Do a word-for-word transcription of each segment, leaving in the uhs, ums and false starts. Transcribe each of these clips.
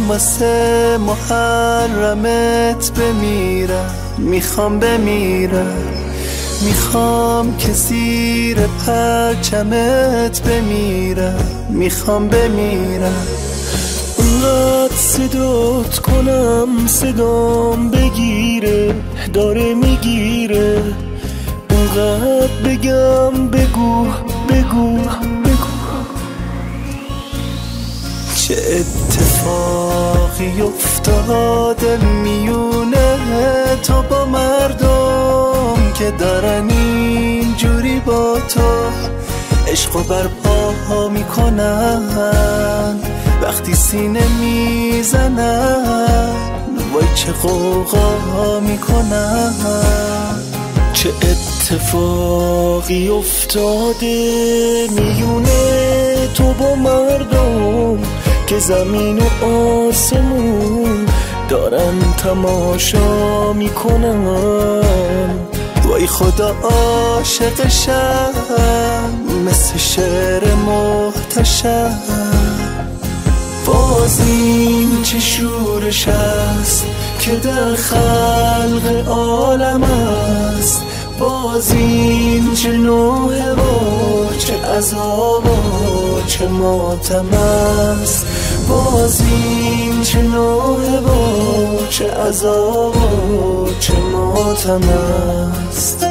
واسه محرمت بمیرم، میخوام بمیرم، میخوام که زیر پرچمت بمیرم، میخوام بمیرم. اونقدر صدات کنم صدام بگیره، داره میگیره، اونقدر بگم بگو بگو بگو. چه اتفاقی افتاده میونه تو با مردم که دارن اینجوری با تو عشقو برپا میکنن، وقتی سینه میزنن وای چه غوغا میکنن. چه اتفاقی افتاده میونه تو با مردم که زمین و آسمون دارن تماشا میکنن. وای خدا عاشقشم مثل شعر محتشم، باز این چه شورش است که در خلق عالم است، باز این چه نوحه و چه عذاب و چه ماتم است، باز این چه نوحه و چه عذاب و چه ماتم است.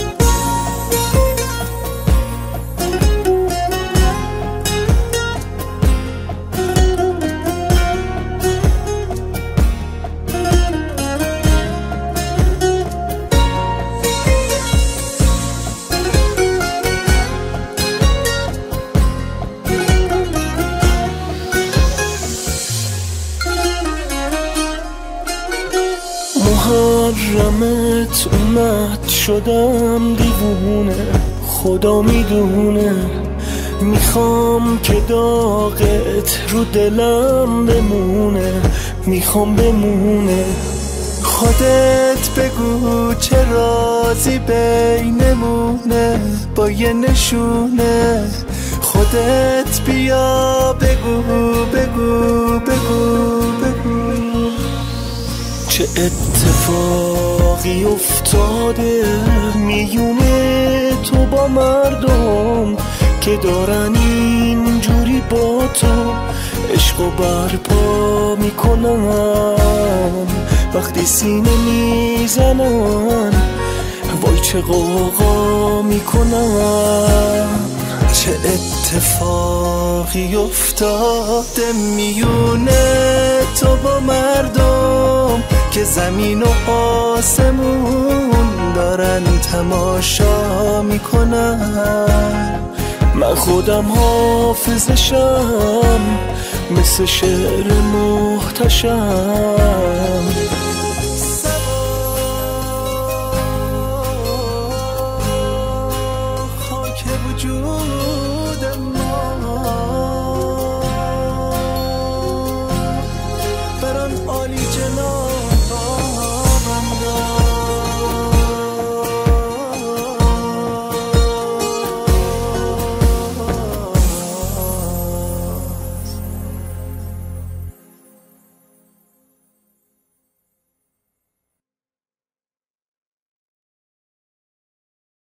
محرمت اومد شدم دیوونه، خدا میدونه، میخوام که داغت رو دلم بمونه، میخوام بمونه. خودت بگو چه رازی بینمونه با یه نشونه، خودت بیا بگو بگو بگو بگو. چه اتفاقی افتاده میونه تو با مردم که دارن اینجوری با تو عشقو برپا میکنن، وقتی سینه میزنن وای چه غوغا میکنن. چه اتفاقی افتاده میونه تو با مردم که زمین و آسمون دارن تماشا میکنن. من خودم حافظشم مثل شعر محتشم،